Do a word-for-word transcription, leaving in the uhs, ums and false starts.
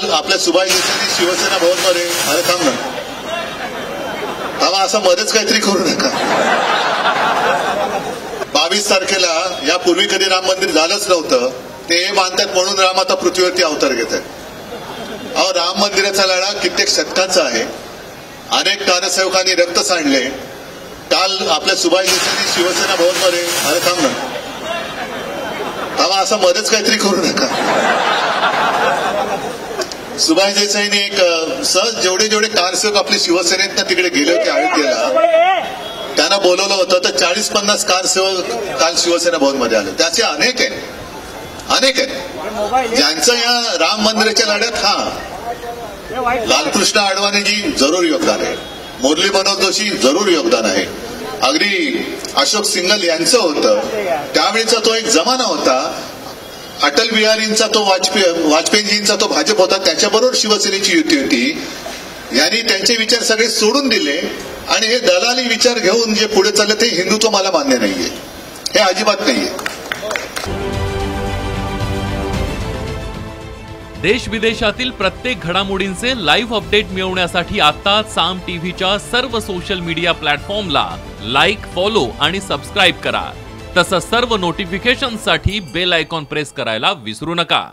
काल आपल्या सुभाष देसाईंनी शिवसेना भवनमध्ये अरे थांब ना थांबा असं मध्येच काहीतरी करू नका. बावीस तारखेला यापूर्वी कधी राम मंदिर झालंच नव्हतं. ते हे मानतात म्हणून राम आता पृथ्वीवरती अवतार घेत आहेत. अहो राम मंदिराचा लढा कित्येक शतकांचा आहे. अनेक कारसेवकांनी रक्त सांडले. काल आपल्या सुभाष देसाईंनी शिवसेना भवनमध्ये अरे थांब ना थांबा असं मध्येच काहीतरी करू नका. सुभाष देसाईंनी एक सहज जेवढे जेवढे कारसेवक आपले शिवसेनेत तिकडे गेले होते अयोध्येला त्यांना बोलवलं होतं तर चाळीस पन्नास कारसेवक काल शिवसेना भवन मध्ये आले. त्याचे अनेक आहेत अनेक आहेत ज्यांचं या राम मंदिराच्या लढ्यात हा लालकृष्ण अडवाणीजी जरूर योगदान आहे. मुरली मनोहर जोशी जरूर योगदान आहे. अगदी अशोक सिंगल यांचं होतं. त्यावेळीचा तो एक जमाना होता. अटल बिहारींचा तो वाजपेयी वाजपेयीजींचा तो भाजप होता. त्याच्याबरोबर शिवसेनेची युती होती. यांनी त्यांचे विचार सगळे सोडून दिले आणि हे दलाली विचार घेऊन जे पुढे चालले ते हिंदुत्व मला मान्य नाहीये. हे अजिबात नाहीये. देश विदेशातील प्रत्येक घडामोडींचे लाईव्ह अपडेट मिळवण्यासाठी आता साम टीव्हीच्या सर्व सोशल मीडिया प्लॅटफॉर्मला लाईक, फॉलो आणि सबस्क्राईब करा. तसंच सर्व नोटिफिकेशनसाठी बेल आयकॉन प्रेस करायला विसरू नका.